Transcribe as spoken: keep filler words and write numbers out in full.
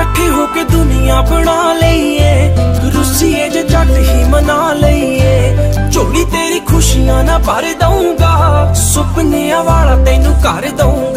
कट्ठे होके दुनिया बना लईए, रुसीए जे झट ही मना लईए। झोली तेरी खुशियां ना भर दूंगा, सुपनिया वाला तेनू कर दूंगा।